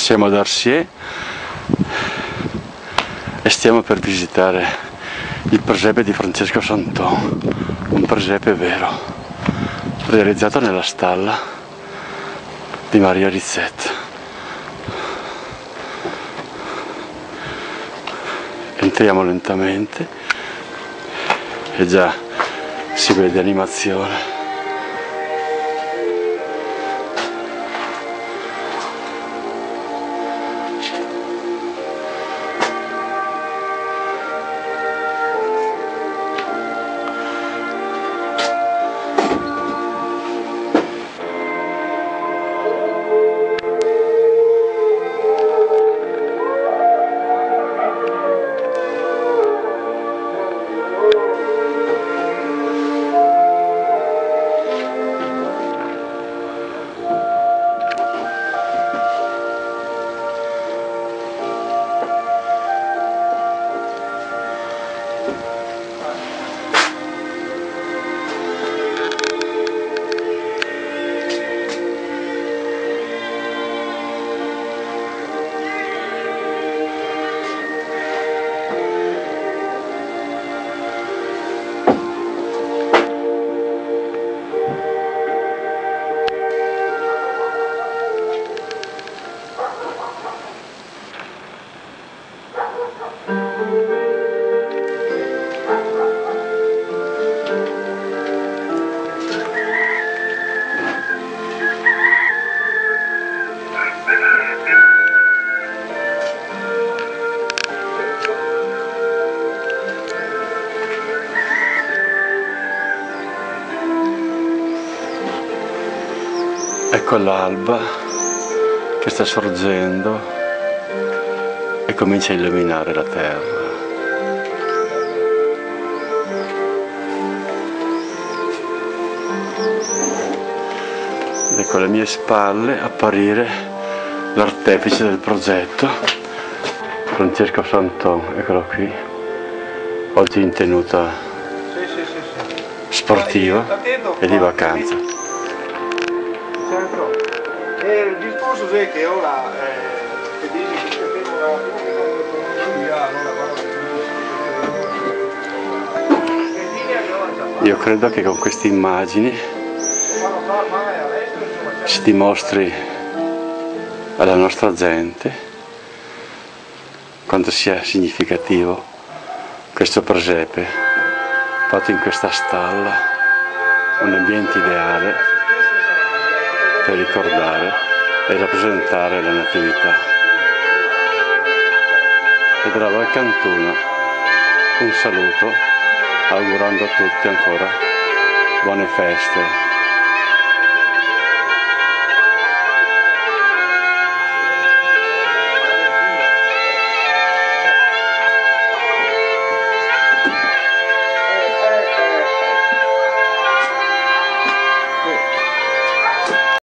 Siamo ad Arsier e stiamo per visitare il presepe di Francesco Santon, un presepe vero, realizzato nella stalla di Maria Rizzetta. Entriamo lentamente e già si vede animazione. Ecco l'alba che sta sorgendo e comincia a illuminare la terra. Ed ecco alle mie spalle apparire l'artefice del progetto, Francesco Santon, eccolo qui, oggi in tenuta sportiva e di vacanza. Il discorso è che ora che dici che io credo che con queste immagini si dimostri alla nostra gente quanto sia significativo questo presepe fatto in questa stalla, un ambiente ideale per ricordare e rappresentare la natività. E dalla Val Cantuna un saluto, augurando a tutti ancora buone feste.